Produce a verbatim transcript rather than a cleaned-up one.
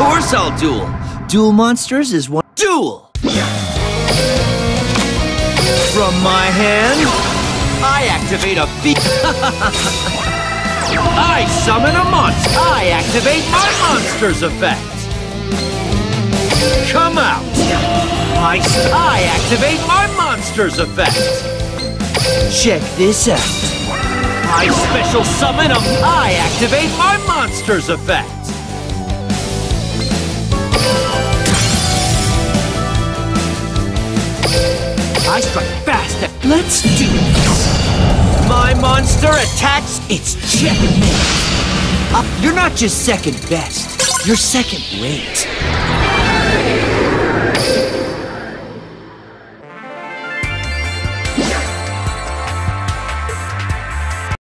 course I'll duel. Duel monsters is one. Duel! From my hand, I activate a feat. I summon a monster. I activate my monster's effect. Come out. I, I activate my monster's effect. Check this out. I special summon a... I activate my monster's effect. I strike fast at... Let's do this. My monster attacks. It's checkmate. Uh, you're not just second best. You're second rate.